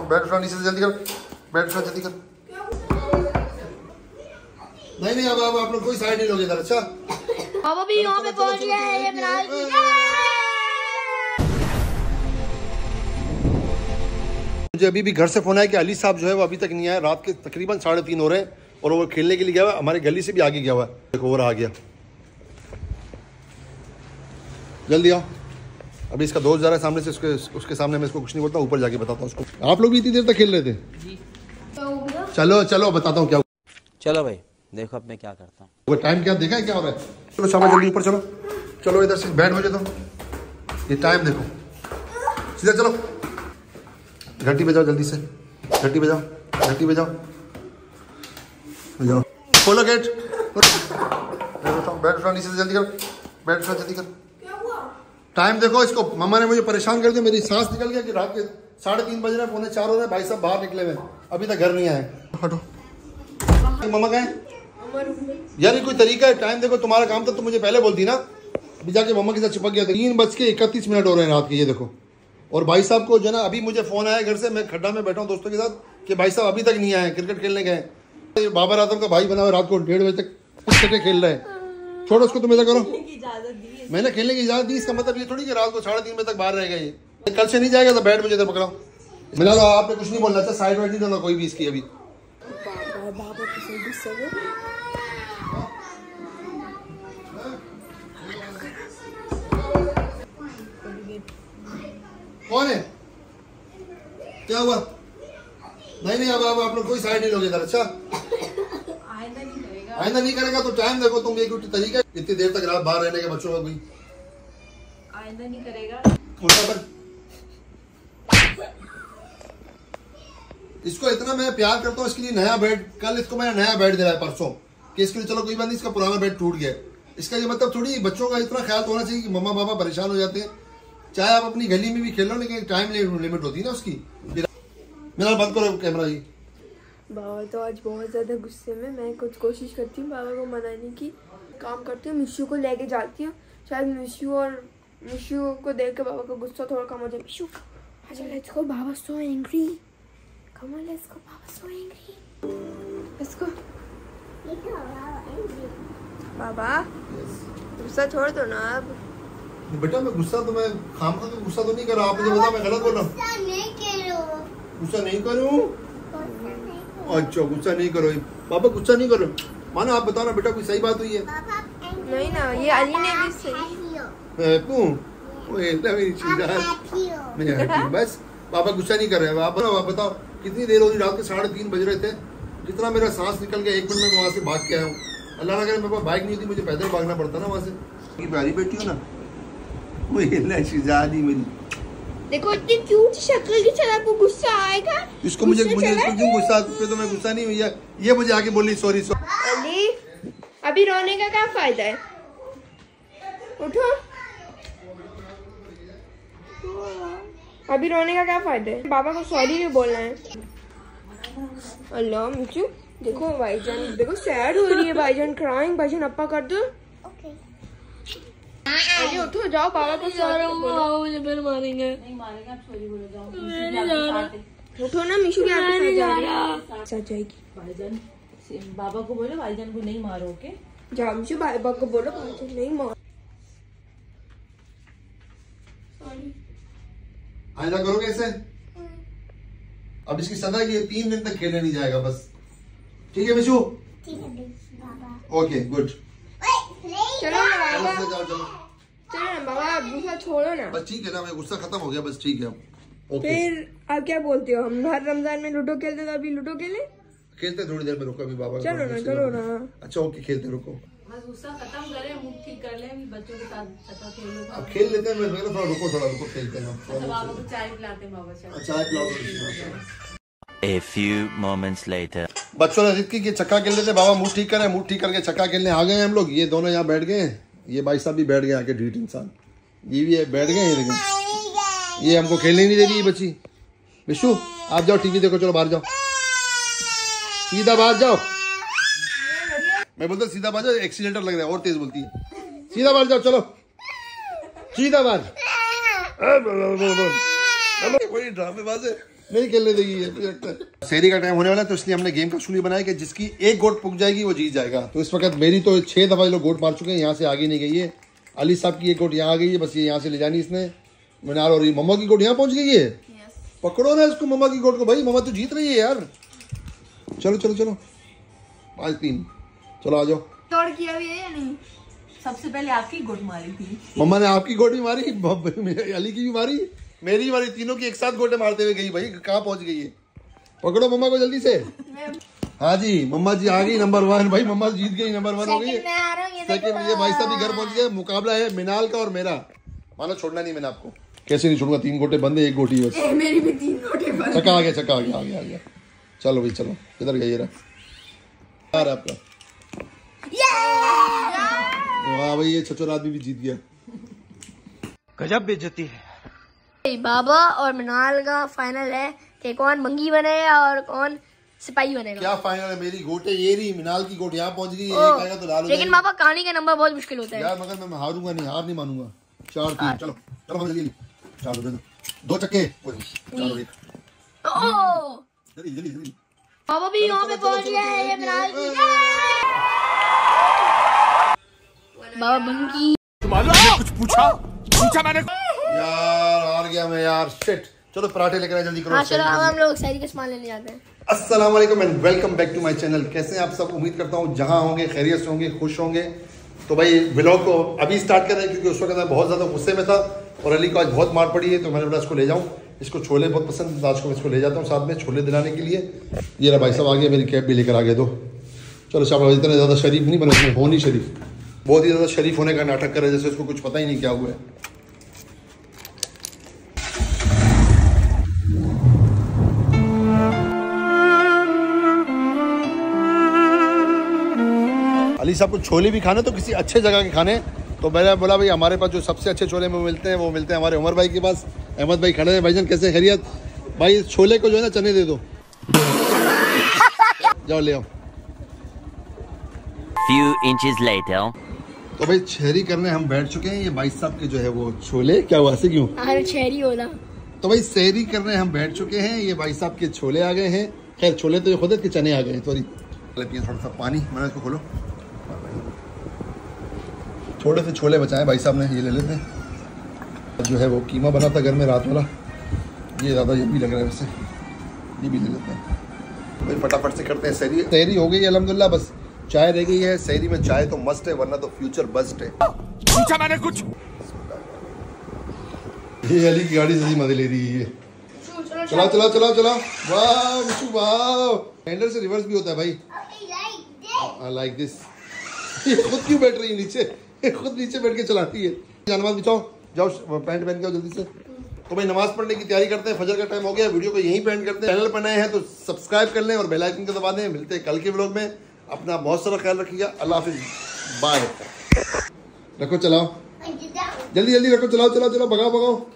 हूँ। बेड उठा नीचे से, जल्दी कर, बेड उठा जल्दी कर। नहीं अब आप लोग कोई साइड नहीं लोगे इधर। अच्छा पापा भी यहाँ पे पहुँच गए हैं। मुझे अभी भी घर से फोन आया कि अली साहब जो है वो अभी तक नहीं आया। रात के तकरीबन 3:30 हो रहे हैं और वो खेलने के लिए गया हुआ, हमारे गली से भी आगे गया हुआ है। देखो वो आ गया, जल्दी आओ। अभी इसका दोस्त जा रहा है सामने से, उसके सामने मैं इसको कुछ नहीं बोलता, ऊपर जाके बताता हूँ उसको। आप लोग भी इतनी देर तक खेल रहे थे? चलो चलो बताता हूँ क्या। चलो भाई देखो अब मैं क्या करता हूँ। वो टाइम क्या देखा है क्या हो रहा है? चलो शाबाश, जल्दी ऊपर चलो। चलो इधर से बैठ बजे, तो ये टाइम देखो, सीधा चलो। घंटी बजाओ जल्दी से, घंटी बजाओ, घंटी बजाओ, बजाओ। खोलो गेट, बैठ उठा नीचे से, जल्दी कर, बैठ उठा जल्दी कर। टाइम देखो इसको। मम्मा ने मुझे परेशान कर दिया, मेरी सांस निकल गया कि रात के 3:30 बज रहे, 3:45 हो रहे, भाई साहब बाहर निकले हुए अभी तक घर नहीं आए। हटो, मम्मा कहाँ है यार? ये कोई तरीका है? टाइम देखो, तुम्हारा काम था तो मुझे पहले बोलती ना। अभी जाके मम्मा के साथ चिपक गया था। 3:31 हो रहे हैं रात के, ये देखो। और भाई साहब को जो ना अभी मुझे फोन आया घर से, मैं खड्डा में बैठा हूँ दोस्तों के साथ, कि भाई साहब अभी तक नहीं आए, क्रिकेट खेलने गए। बाबर आजम का भाई बना हुआ, रात को 1:30 बजे तक क्रिकेट खेल रहे हैं। छोड़ो उसको, तुम ऐसा करो, मैंने खेलने की इजाजत दी, इसका मतलब ये थोड़ी कि रात को 3:30 बजे तक बाहर रहेगा। ये कल से नहीं जाएगा तो बैठ मुझे इधर पकड़ाओ। मिला लो, आपने कुछ नहीं बोलना। अच्छा साइड वाइड नहीं देना कोई भी इसकी। अभी कौन है? क्या हुआ? नहीं अब आप लोग कोई साइड नहीं लोगे इधर। अच्छा आइंदा नहीं करेगा तो टाइम देखो तुम। एक तरीका इतनी देर तक रात बाहर रहने के बच्चों का कोई आइंदा नहीं करेगा। इसको इतना मैं प्यार करता हूँ, इसके लिए नया बेड, कल इसको मैंने नया बेड दिलाया परसों, कि इसके लिए चलो कोई बात नहीं, इसका पुराना बेड टूट गया। इसका ये मतलब थोड़ी बच्चों का इतना ख्याल तो होना चाहिए कि मम्मा पापा परेशान हो जाते हैं। चाहे आप अपनी गली में भी खेल लो, लेकिन टाइम लिमिट होती है ना उसकी। मेरा बंद करो कैमरा जी। बाबा तो आज बहुत ज़्यादा गुस्से में। मैं कुछ कोशिश करती हूँ बाबा को मनाने की, काम करती हूँ, मिशू को लेके जाती हूँ। शायद मिशू को देख के बाबा का गुस्सा थोड़ा कम हो जाए। मिशू आजा, लेट्स गो, बाबा so angry, come on let's go, बाबा सो एंग्री, लेट्स गो। बाबा गुस्सा छोड़ दो ना अब। बेटा मैं गुस्सा तो मैं खामखा तो गुस्सा तो नहीं कर रहा। आप मुझे बता, मैं गलत बोल रहा हूँ? गुस्सा नहीं करूँ? अच्छा गुस्सा नहीं करो पापा, गुस्सा नहीं करो। माना आप बताओ ना बेटा, कोई सही बात हुई है? नहीं ना, ये अली ने भी सही। बस पापा गुस्सा नहीं कर रहे। आप बताओ कितनी देर हो रही? रात के 3:30 बज रहे थे। जितना मेरा सांस निकल गया, 1 मिनट में वहाँ से भाग के आया हूँ। अल्लाह ना करे मेरे पास बाइक नहीं होती, मुझे पैदल भागना पड़ता ना वहाँ से। प्यारी बेटी हो ना मेरी। देखो इतनी क्यूट शक्ल की तरह आपको गुस्सा आएगा? इसको मुझे गुस्सा पे तो मैं गुस्सा नहीं हुई है। ये मुझे आके बोली सॉरी। अली अभी रोने का क्या फायदा है? उठो, अभी रोने का क्या फायदा है? पापा को सॉरी भी बोलना है। अल्लाह मिचू देखो भाईजान, देखो सैड हो रही है भाईजान, क्राइंग। भाईजान अप्पा कर दो। अरे उठो, जाओ पापा को सॉरी बोलो। मुझे फिर मारेंगे। नहीं मारेंगे, आप सॉरी बोलो, जाओ। उठो ना, मिशू क्या सच जाएगी। भाईजान बाबा को बोलो, भाईजान को नहीं मारो। ओके जाओ मिशू, बाबा को बोलो भाईजान नहीं मारो। आइंदा करोगे ऐसे? अब इसकी सजा ये 3 दिन तक खेलने नहीं जाएगा बस। ठीक है मिशू? Okay good. चलो ना बाबा, चलो ना बाबा, गुस्सा छोड़ो ना बस। ठीक है ना, मैं गुस्सा खत्म हो गया बस। ठीक है अब ओके। फिर आप क्या बोलते हो? हम हर रमजान में लूडो खेलते, तो अभी लूडो खेलते थोड़ी देर में। रुको अभी बाबा। चलो ना। अच्छा ओके, खेलते रुको। बस गुस्सा खत्म करें, मूड ठीक कर ले, बच्चों के साथ खेलो। अब खेल लेते हैं। मैं थोड़ा रुको खेलते हैं। अच्छा बाबा को चाय पिलाते हैं। बाबा चाय पिलाओ। A few moments later. बच्चों ने जिद की कि चक्का खेल लेते, बाबा मूड ठीक करे। मूड ठीक करके चक्का खेलने आ गए हम लोग। ये दोनों यहाँ बैठ गए, ये भाई साहब भी बैठ गए आके, ढीठ इंसान। ये भी बैठ गए। ये देखें, ये हमको खेलने नहीं दे रही है बच्ची। विशु आप जाओ, टीवी देखो, चलो बाहर जाओ, सीधा बाहर जाओ। मैं बोलता सीधा बाहर जाओ, एक्सीलेटर लग रहा है, और तेज बोलती है। सीधा बाहर जाओ, चलो सीधा बाहर। कोई ड्रामेबाज है। नहीं खेलने देगी ये, मुझे लगता है। शहरी का टाइम होने वाला है, तो इसलिए हमने गेम का शुरू बनाया कि जिसकी एक गोट पुग जाएगी वो जीत जाएगा। तो इस वक्त मेरी तो 6 दफा लोग गोट मार चुके हैं, यहाँ से आगे नहीं गई है। अली साहब की एक गोट यहाँ आ गई है, बस ये यहाँ से ले जानी इसने। मिनाल और मम्मा की गोट यहाँ पहुंच गई है। पकड़ो ना इसको, मम्मा की गोट को। भाई मम्मा तो जीत रही है यार। चलो चलो चलो, 5-3, चलो आ जाओ। तोड़ किया भी है या नहीं? सबसे पहले आपकी गोट मारी थी मम्मा ने, आपकी गोट भी मारी, अली की भी मारी, मेरी भी मारी, तीनों की एक साथ गोटे मारते हुए गई। भाई कहाँ पहुंच गई है? पकड़ो मम्मा को जल्दी से। हाँ जी, मम्मा जी आ गई नंबर 1। भाई मम्मा जीत गई, नंबर 1 हो गई। सेकंड ये भाई साहब भी घर पहुंच गए। मुकाबला है मिनाल का और मेरा। मानो छोड़ना नहीं मैंने आपको। कैसे नहीं छोड़ूंगा, 3 गोटे बंद है, 1 गोटी बस। मेरी भी 3 गोटे बंद। चक्का आ गया। चलो भाई चलो, किधर गया ये रहा यार आपका। वाह भाई, ये छचोर आदमी भी जीत गया। गजब बेइज्जती है। बाबा और मिनाल का फाइनल है कि कौन बंगी बनेगा और कौन सिपाही बनेगा। क्या फाइनल है? मेरी गोटे ये रही, मिनाल की गोट यहाँ पहुंच गई। एक आएगा तो लाल। लेकिन बाबा कहानी का नंबर बहुत मुश्किल होता है यार, मगर मैं हारूंगा नहीं, हार नहीं मानूंगा। 4-3, चलो चलो जल्दी, 2 चक्के, 4-1। जल्दी। बाबा भी यहाँ पे पहुंच गया है। ये मिनाल की बाबा बंगी। कुछ पूछा मैंने। यार हार गया मैं यार, शिट। चलो पराठे लेकर आए जल्दी करो। हाँ चलो, अब हम लोग शहरी का सामान लेने जाते हैं। अस्सलाम वालेकुम and welcome back to my channel. कैसे हैं आप सब? उम्मीद करता हूँ जहाँ होंगे खैरियत से होंगे, खुश होंगे। तो भाई व्लॉग को अभी स्टार्ट कर रहे हैं क्योंकि उस वक्त मैं बहुत ज़्यादा गुस्से में था और अली को आज बहुत मार पड़ी है, तो मैंने बोला इसको ले जाऊँ। इसको छोले बहुत पसंद, आज को मैं इसको ले जाता हूँ साथ में छोले दिलाने के लिए। ये रहा भाई साहब आ गया, मेरी कैब भी लेकर आ गए। दो चलो शाबाश। इतना ज़्यादा शरीफ नहीं बने इसमें, हो नहीं शरीफ, बहुत ही ज़्यादा शरीफ होने का नाटक कर रहे जैसे उसको कुछ पता ही नहीं क्या हुआ है। अली साहब को छोले भी खाने तो किसी अच्छे जगह के खाने, तो मैंने बोला भाई हमारे पास जो सबसे अच्छे छोले में मिलते हैं वो मिलते हैं हमारे उमर भाई के पास। अहमद भाई खड़े हैं। भाईजान कैसे खैरियत? भाई इस छोले को जो है ना चने दे दो। जाओ ले आओ। Few inches later. तो भाई शहरी करने हम बैठ चुके हैं। ये भाई साहब के जो है वो छोले, क्या हुआ से क्यों? शहरी होना। तो भाई शहरी करने हम बैठ चुके हैं। ये भाई साहब के छोले आ गए हैं। खैर छोले तो ये खुद के चने आ गए हैं। थोड़ा सा पानी, मैंने इसको खोलो। थोड़े से छोले बचाए भाई साहब ने, ये ले लेते हैं। जो है वो कीमा बना था घर में रात वाला, ये ज़्यादा ये भी लग रहा है वैसे, ये भी ले लेते हैं। तो भाई फटाफट से करते हैं सहरी। सहरी हो गई है अल्हम्दुलिल्लाह, बस चाय रह गई है। सहरी में चाय तो मस्ट है, वरना तो फ्यूचर बस्ट है। पूछा मैंने कुछ। ये अली की गाड़ी से मजे ले रही है। चला चला चला चला। वाह विशु वाह, हैंडल से रिवर्स भी होता है भाई। I like this. ये खुद क्यों बैठ रही है नीचे? खुद नीचे बैठ के चलाती है। नमाज बिछाओ, जाओ पैंट पहन के आओ जल्दी से। तो भाई नमाज पढ़ने की तैयारी करते हैं, फजर का टाइम हो गया। वीडियो को यहीं पे एंड करते हैं। चैनल पर नए हैं तो सब्सक्राइब कर लें और बेल आइकन को दबा दें। मिलते हैं कल के व्लॉग में। अपना बहुत सारा ख्याल रखिएगा। अल्लाह हाफिज़, बाय। रखो चलाओ, जल्दी जल्दी रखो, चलाओ चलाओ चलाओ, भगाओ भगाओ।